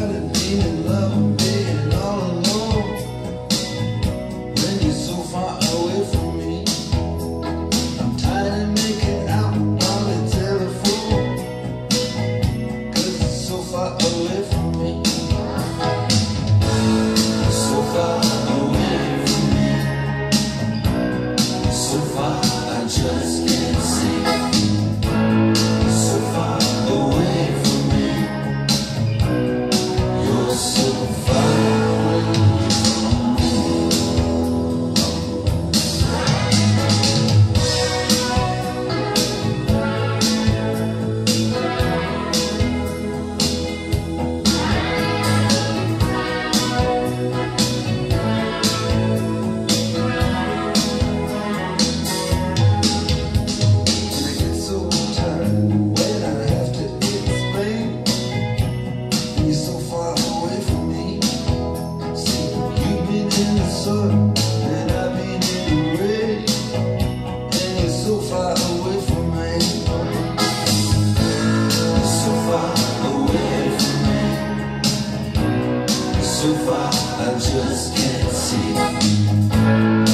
tired of needing love and being all alone. When you're so far away from me, I'm tired of making out on the telephone, 'cause it's so far away from me. So far away from me. So far I just can't see. So far away from me. You're so far away from me. I get so tired when I have to explain. You're so far away from me. See, you've been in the sun and I've been in the rain, and you're so far away from me. You're so far away from me. You're so far I just can't see.